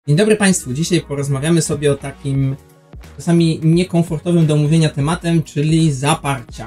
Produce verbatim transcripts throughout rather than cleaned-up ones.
Dzień dobry Państwu. Dzisiaj porozmawiamy sobie o takim czasami niekomfortowym do omówienia tematem, czyli zaparcia.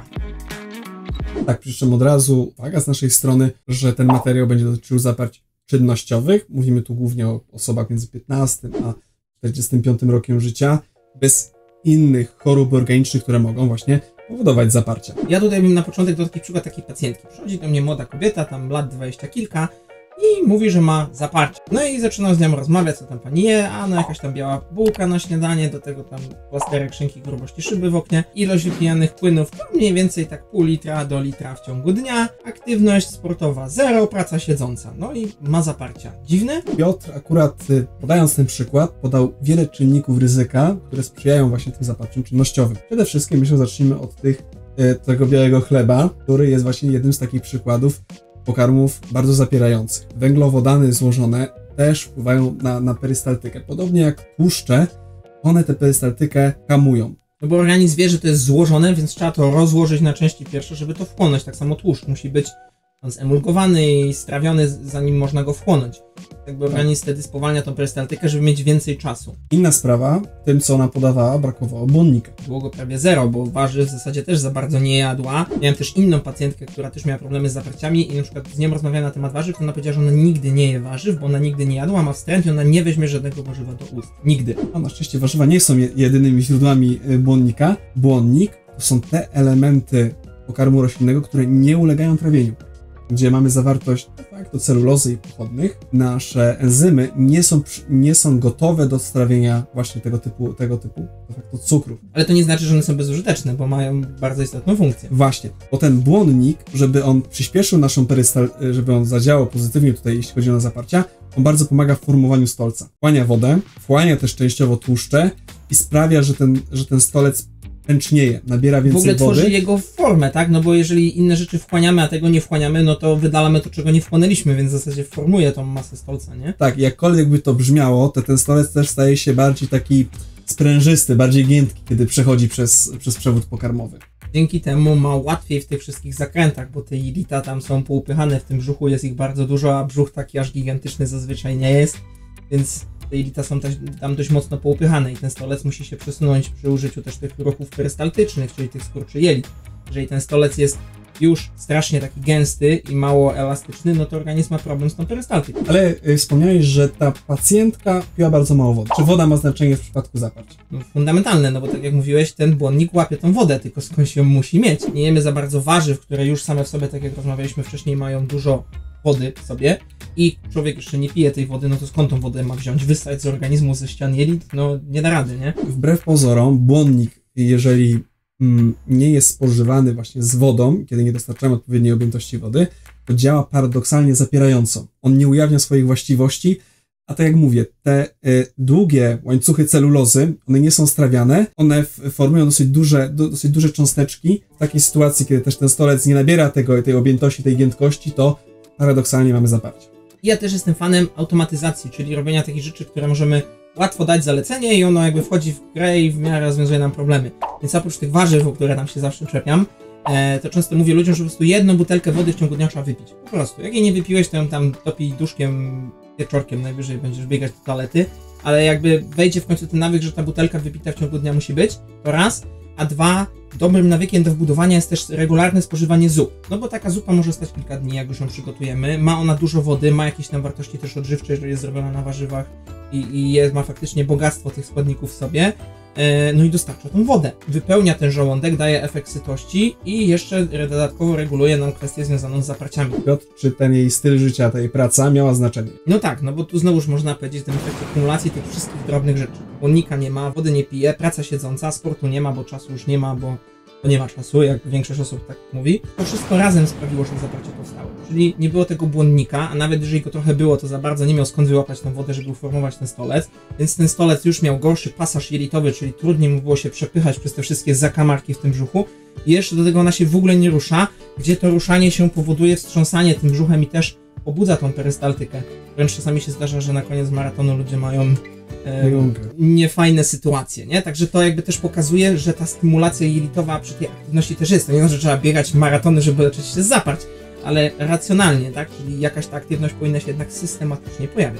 Tak, przy czym od razu uwaga z naszej strony, że ten materiał będzie dotyczył zaparć czynnościowych. Mówimy tu głównie o osobach między piętnastym a czterdziestym piątym rokiem życia, bez innych chorób organicznych, które mogą właśnie powodować zaparcia. Ja tutaj bym na początek do takich przykład takiej pacjentki. Przychodzi do mnie młoda kobieta, tam lat dwadzieścia kilka i mówi, że ma zaparcie. No i zaczynam z nią rozmawiać, co tam pani je, a no jakaś tam biała bułka na śniadanie, do tego tam plasterek szynki grubości szyby w oknie, ilość wypijanych płynów to mniej więcej tak pół litra do litra w ciągu dnia, aktywność sportowa zero, praca siedząca, no i ma zaparcia. Dziwne? Piotr akurat podając ten przykład podał wiele czynników ryzyka, które sprzyjają właśnie tym zaparciom czynnościowym. Przede wszystkim myślę, zacznijmy od tych, tego białego chleba, który jest właśnie jednym z takich przykładów pokarmów bardzo zapierających. Węglowodany złożone też wpływają na, na perystaltykę. Podobnie jak tłuszcze, one tę perystaltykę hamują. No bo organizm wie, że to jest złożone, więc trzeba to rozłożyć na części pierwsze, żeby to wchłonąć. Tak samo tłuszcz musi być zemulgowany i strawiony, zanim można go wchłonąć. Jakby organizm wtedy spowalnia tą perystaltykę, żeby mieć więcej czasu. Inna sprawa, tym co ona podawała, brakowało błonnika. Było go prawie zero, bo warzyw w zasadzie też za bardzo nie jadła. Miałem też inną pacjentkę, która też miała problemy z zaparciami i na przykład z nią rozmawiałem na temat warzyw, to ona powiedziała, że ona nigdy nie je warzyw, bo ona nigdy nie jadła, ma wstręt i ona nie weźmie żadnego warzywa do ust. Nigdy. A na szczęście warzywa nie są jedynymi źródłami błonnika. Błonnik to są te elementy pokarmu roślinnego, które nie ulegają trawieniu, gdzie mamy zawartość de facto celulozy i pochodnych. Nasze enzymy nie są, nie są gotowe do strawienia właśnie tego typu, tego typu de facto cukrów. Ale to nie znaczy, że one są bezużyteczne, bo mają bardzo istotną funkcję. Właśnie, bo ten błonnik, żeby on przyspieszył naszą perystaltykę, żeby on zadziałał pozytywnie tutaj, jeśli chodzi o zaparcia, on bardzo pomaga w formowaniu stolca. Wchłania wodę, wchłania też częściowo tłuszcze i sprawia, że ten, że ten stolec pęcznieje, nabiera więcej wody. W ogóle tworzy jego formę, tak? No bo jeżeli inne rzeczy wchłaniamy, a tego nie wchłaniamy, no to wydalamy to, czego nie wchłonęliśmy, więc w zasadzie formuje tą masę stolca, nie? Tak, jakkolwiek by to brzmiało, to ten stolec też staje się bardziej taki sprężysty, bardziej giętki, kiedy przechodzi przez, przez przewód pokarmowy. Dzięki temu ma łatwiej w tych wszystkich zakrętach, bo te jelita tam są poupychane, w tym brzuchu jest ich bardzo dużo, a brzuch taki aż gigantyczny zazwyczaj nie jest, więc te jelita są też tam dość mocno poupychane i ten stolec musi się przesunąć przy użyciu też tych ruchów perystaltycznych, czyli tych skurczy jelit. Jeżeli ten stolec jest już strasznie taki gęsty i mało elastyczny, no to organizm ma problem z tą perystaltyką. Ale y, wspomniałeś, że ta pacjentka piła bardzo mało wody. Czy woda ma znaczenie w przypadku zaparcia? No, fundamentalne, no bo tak jak mówiłeś, ten błonnik łapie tą wodę, tylko skądś ją musi mieć. Nie jemy za bardzo warzyw, które już same w sobie, tak jak rozmawialiśmy wcześniej, mają dużo wody w sobie i człowiek jeszcze nie pije tej wody, no to skąd tą wodę ma wziąć? Wysać z organizmu, ze ścian jelit? No nie da rady, nie? Wbrew pozorom, błonnik, jeżeli mm, nie jest spożywany właśnie z wodą, kiedy nie dostarczamy odpowiedniej objętości wody, to działa paradoksalnie zapierająco. On nie ujawnia swoich właściwości, a tak jak mówię, te y, długie łańcuchy celulozy, one nie są strawiane, one f, formują dosyć duże, do, dosyć duże cząsteczki. W takiej sytuacji, kiedy też ten stolec nie nabiera tego, tej objętości, tej giętkości, to paradoksalnie mamy zaparcie. Ja też jestem fanem automatyzacji, czyli robienia takich rzeczy, które możemy łatwo dać zalecenie i ono jakby wchodzi w grę i w miarę rozwiązuje nam problemy. Więc oprócz tych warzyw, o które tam się zawsze czepiam, e, to często mówię ludziom, że po prostu jedną butelkę wody w ciągu dnia trzeba wypić. Po prostu. Jak jej nie wypiłeś, to ją tam dopij duszkiem, wieczorkiem, najwyżej będziesz biegać do toalety, ale jakby wejdzie w końcu ten nawyk, że ta butelka wypita w ciągu dnia musi być, to raz, a dwa, dobrym nawykiem do wbudowania jest też regularne spożywanie zup. No bo taka zupa może stać kilka dni, jak już ją przygotujemy. Ma ona dużo wody, ma jakieś tam wartości też odżywcze, jeżeli jest zrobiona na warzywach i, i jest, ma faktycznie bogactwo tych składników w sobie. E, no i dostarcza tą wodę. Wypełnia ten żołądek, daje efekt sytości i jeszcze dodatkowo reguluje nam kwestię związaną z zaparciami. Piotr, czy ten jej styl życia, ta jej praca miała znaczenie? No tak, no bo tu znowuż można powiedzieć ten efekt akumulacji tych wszystkich drobnych rzeczy. Błonnika nie ma, wody nie pije, praca siedząca, sportu nie ma, bo czasu już nie ma, bo, bo nie ma czasu, jak większość osób tak mówi. To wszystko razem sprawiło, że zaparcie powstało. Czyli nie było tego błonnika, a nawet jeżeli go trochę było, to za bardzo nie miał skąd wyłapać tą wodę, żeby uformować ten stolec, więc ten stolec już miał gorszy pasaż jelitowy, czyli trudniej mu było się przepychać przez te wszystkie zakamarki w tym brzuchu i jeszcze do tego ona się w ogóle nie rusza, gdzie to ruszanie się powoduje wstrząsanie tym brzuchem i też pobudza tą perystaltykę. Wręcz czasami się zdarza, że na koniec maratonu ludzie mają e, niefajne sytuacje, nie? Także to jakby też pokazuje, że ta stymulacja jelitowa przy tej aktywności też jest. To nie znaczy, że trzeba biegać maratony, żeby leczyć się z zaparć, ale racjonalnie, tak? Czyli jakaś ta aktywność powinna się jednak systematycznie pojawiać.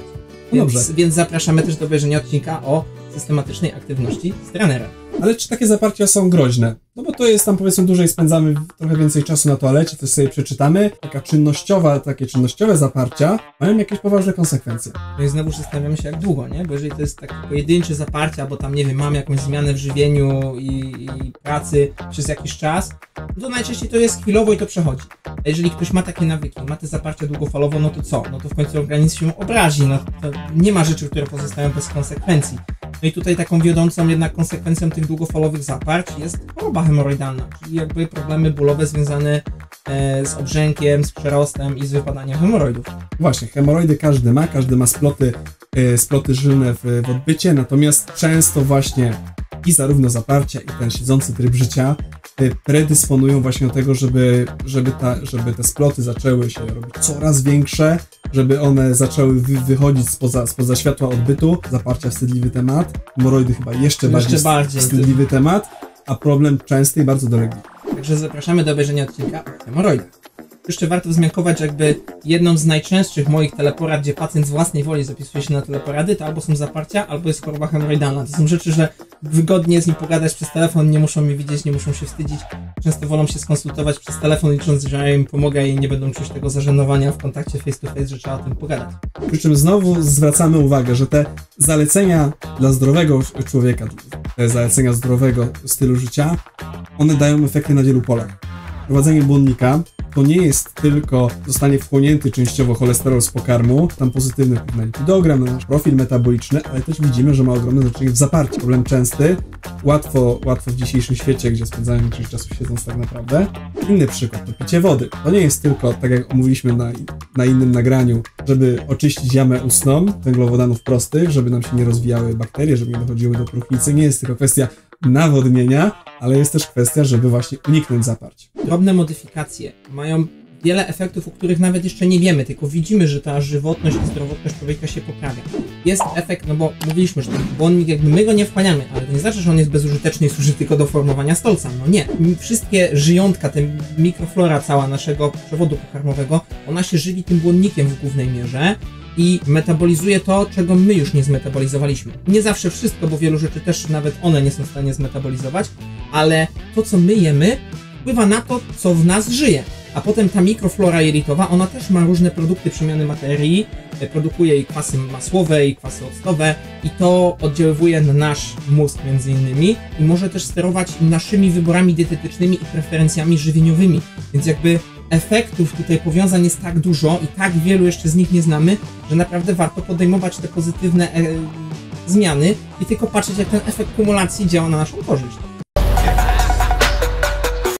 No więc, dobrze. więc zapraszamy też do obejrzenia odcinka o systematycznej aktywności z trenerem. Ale czy takie zaparcia są groźne? No bo to jest tam, powiedzmy, dłużej spędzamy trochę więcej czasu na toalecie, coś sobie przeczytamy. Taka czynnościowa, takie czynnościowe zaparcia mają jakieś poważne konsekwencje. No i znowu zastanawiamy się jak długo, nie? Bo jeżeli to jest takie pojedyncze zaparcie, albo tam, nie wiem, mam jakąś zmianę w żywieniu i, i pracy przez jakiś czas, to najczęściej to jest chwilowo i to przechodzi. A jeżeli ktoś ma takie nawyki, ma te zaparcia długofalowo, no to co? No to w końcu organizm się obrazi, no to nie ma rzeczy, które pozostają bez konsekwencji. No i tutaj taką wiodącą jednak konsekwencją tych długofalowych zaparć jest choroba hemoroidalna, czyli jakby problemy bólowe związane e, z obrzękiem, z przerostem i z wypadaniem hemoroidów. Właśnie, hemoroidy każdy ma, każdy ma sploty, yy, sploty żylne w, w odbycie, natomiast często właśnie i zarówno zaparcia, i ten siedzący tryb życia yy, predysponują właśnie do tego, żeby, żeby, ta, żeby te sploty zaczęły się robić coraz większe, żeby one zaczęły wy, wychodzić spoza, spoza światła odbytu. Zaparcia wstydliwy temat, hemoroidy chyba jeszcze, Jeszcze bardziej, bardziej. wstydliwy temat, a problem częsty i bardzo doległy. Także zapraszamy do obejrzenia odcinka o hemoroidach. Jeszcze warto wzmiankować, że jakby jedną z najczęstszych moich teleporad, gdzie pacjent z własnej woli zapisuje się na teleporady, to albo są zaparcia, albo jest choroba hemoroidalna. To są rzeczy, że wygodnie z nim pogadać przez telefon, nie muszą mnie widzieć, nie muszą się wstydzić. Często wolą się skonsultować przez telefon, licząc, że ja im pomogę i nie będą czuć tego zażenowania w kontakcie face to face, że trzeba o tym pogadać. Przy czym znowu zwracamy uwagę, że te zalecenia dla zdrowego człowieka, te zalecenia zdrowego stylu życia, one dają efekty na wielu polach. Prowadzenie błonnika to nie jest tylko zostanie wchłonięty częściowo cholesterol z pokarmu, tam pozytywny wpływ na lipidogram, na nasz profil metaboliczny, ale też widzimy, że ma ogromne znaczenie w zaparciu. Problem częsty, łatwo, łatwo w dzisiejszym świecie, gdzie spędzamy część czasu siedząc tak naprawdę. Inny przykład to picie wody. To nie jest tylko, tak jak omówiliśmy na, na innym nagraniu, żeby oczyścić jamę ustną węglowodanów prostych, żeby nam się nie rozwijały bakterie, żeby nie dochodziły do próchnicy. Nie jest tylko kwestia nawodnienia, ale jest też kwestia, żeby właśnie uniknąć zaparć. Drobne modyfikacje mają wiele efektów, o których nawet jeszcze nie wiemy, tylko widzimy, że ta żywotność i zdrowotność człowieka się poprawia. Jest efekt, no bo mówiliśmy, że ten błonnik, jakby my go nie wchłaniamy, ale to nie znaczy, że on jest bezużyteczny i służy tylko do formowania stolca. No nie. Wszystkie żyjątka, ta mikroflora cała naszego przewodu pokarmowego, ona się żywi tym błonnikiem w głównej mierze i metabolizuje to, czego my już nie zmetabolizowaliśmy. Nie zawsze wszystko, bo wielu rzeczy też nawet one nie są w stanie zmetabolizować, ale to, co my jemy, wpływa na to, co w nas żyje. A potem ta mikroflora jelitowa, ona też ma różne produkty przemiany materii, produkuje i kwasy masłowe, i kwasy octowe i to oddziaływuje na nasz mózg między innymi i może też sterować naszymi wyborami dietetycznymi i preferencjami żywieniowymi. Więc jakby efektów tutaj powiązań jest tak dużo i tak wielu jeszcze z nich nie znamy, że naprawdę warto podejmować te pozytywne e, zmiany i tylko patrzeć, jak ten efekt kumulacji działa na naszą korzyść.